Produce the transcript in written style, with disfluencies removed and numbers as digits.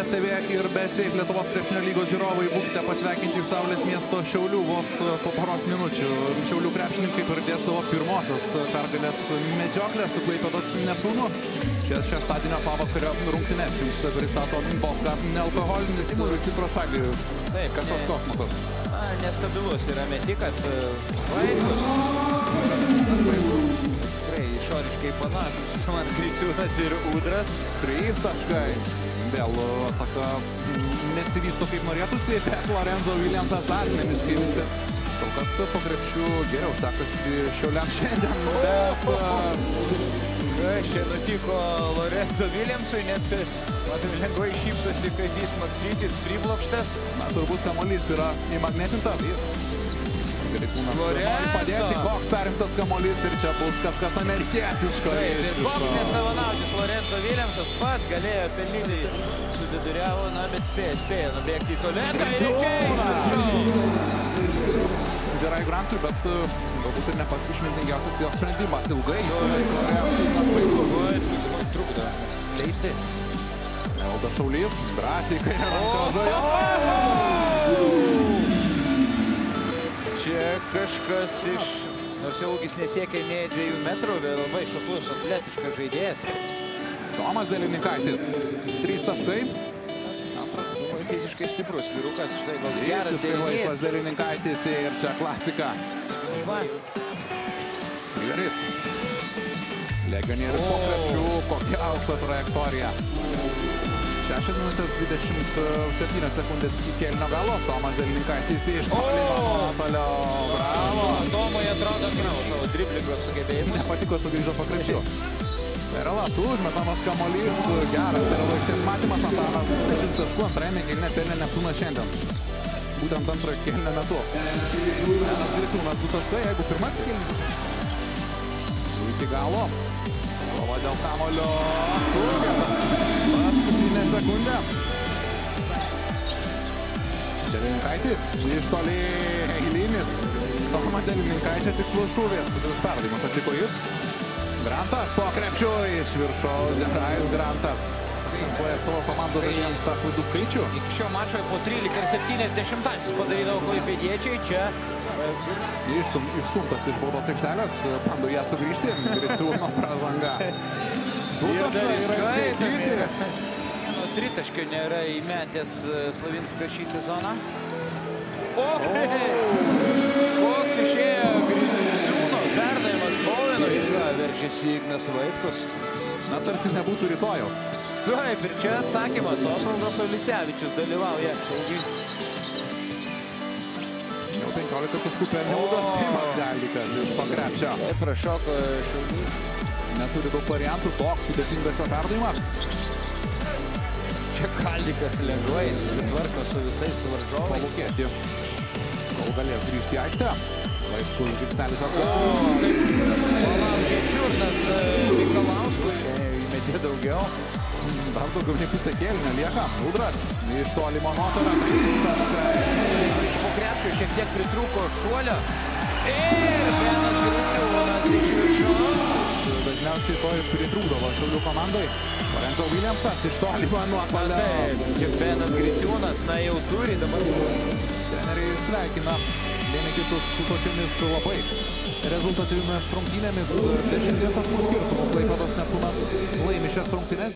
TV ir BSF Lietuvos krepšinio lygos žiūrovai, būkite pasveikinti iš Saulės miesto Šiaulių vos po poros minučių. Šiaulių krepšininkai pradės savo pirmosios pergalės medžioklę su Klaipėdos Neptūnu. Šeštadienio pavakario rungtynes jums pristato Boska nealkoholinis visi prošagai. Taip, kažkoks kosmosas. Nestabilus yra metikas. Vaitkus. Tikrai išoriškai panašus. Man Griciūnas ir Udras. 3 taškai. Vėl ataka nesivysto kaip norėtųsi, bet Lorenzo Williamsas asmeniškai viskas. Kol kas po krepšių geriau sekasi Šiauliam šiandien, bet... Kas čia nutiko Lorenzo Williamsui, net matome lengvai šypsosi Kazys Maksvytis priblokštas. Na, turbūt kamuolys yra įmagnetintas. Griciūnas nori padėti, koks perimtas kamuolys ir čia bus kažkas amerikietiško. Bokštas Navanautis Lorenzo Williamsas pats galėjo pelnyti, suviduriavo, na, bet spėjo nubėgti į tolėtą. Gerai Grantui, bet galbūt ir ne pats išmintingiausias jo sprendimas. Ilgai Vaitkus trukdo skleisti. Evaldas Šaulys, drąsiai kairę ranką. Čia kažkas iš... Nors jau ūgis nesiekia nei 2 metrų, bet labai šoklus, atletiškas žaidėjas. Tomas Delininkaitis, 3 taškai. Fiziškai stiprus vyrukas, štai gal geras dėlinys. Delininkaitis ir čia klasika. Riveris. Legionierius po krepšių, kokia aukšta trajektorija. 6 minutės 27 sekundės iki kėlinio galo. Tomas Delininkaitis iš nuotolio. Bravo. Tomui atrodo gravo savo driblingos sugebėjimus. Nepatiko sugrįžo po krepšių. Perelas užmetamas kamuolys, geras Perelo išties matymas. Antanas Pešinskas antrajame kėlinė pelnė Neptūnas šiandien. Būtent antrojo kėlinio metu. Vienas Griciūnas 2 taškai, jeigu pirmasis kėlinis. Iki galo. Kova dėl kamuolio. Paskutinė sekundė. Delininkaitis. Iš toli eilinis. Tomas Delininkaičio tikslus šūvės. Kuris perdavimas atliko jis. Grantas po krepšiu iš viršaus. Žerajus Grantas. Kampuoja savo komandos žaidėjams tą klaidų skaičių. Iki šio mačo po 13,70 padarydavo klaipėdiečiai. Čia Išstumtas iš baudos aikštelės. Bando ją sugrįžti. Griciūno pražanga. Tritaškio nėra įmetęs Slavinskas šį sezoną. Koks išėjo Griciūno perdavimas Bovenui. Veržiasi Ignas Vaitkus. Na, tarsi nebūtų rytojaus. Taip, ir čia atsakymas. Osvaldas Olisevičius dalyvauja. Jau 15 taškų per Mildos Simas Galdikas iš po krepšio. Taip, prašoko Šiaulys. Neturi daug variantų, toks sudėtingas jo perdavimas. Čia Galdikas lengvai susitvarko su visais varžovais. Palūkėti, kol galės grįžti į aikštę. Vaitkus žipselis Palaukė Čiurnas Mikalauskui. Įmetė daugiau. Dar daugiau nei pusę kėlinio lieka. Udras iš tolimo nuotolio. 3 taškai. Po krepšio šiek tiek pritrūko šuolio. Ir Benas Griciūnas iš viršaus. Dažniausiai to ir pritrūkdavo Šiaulių komandai. Lorenzo Williamsas iš tolimo nuotolio. Taip, Benas Griciūnas, na jau turi dabar. Treneriai sveikina vieni kitus su tokiamis labai rezultatyviomis rungtynėmis. 10 taškų skirtumų Klaipėdos Neptūnas laimi šias rungtynes.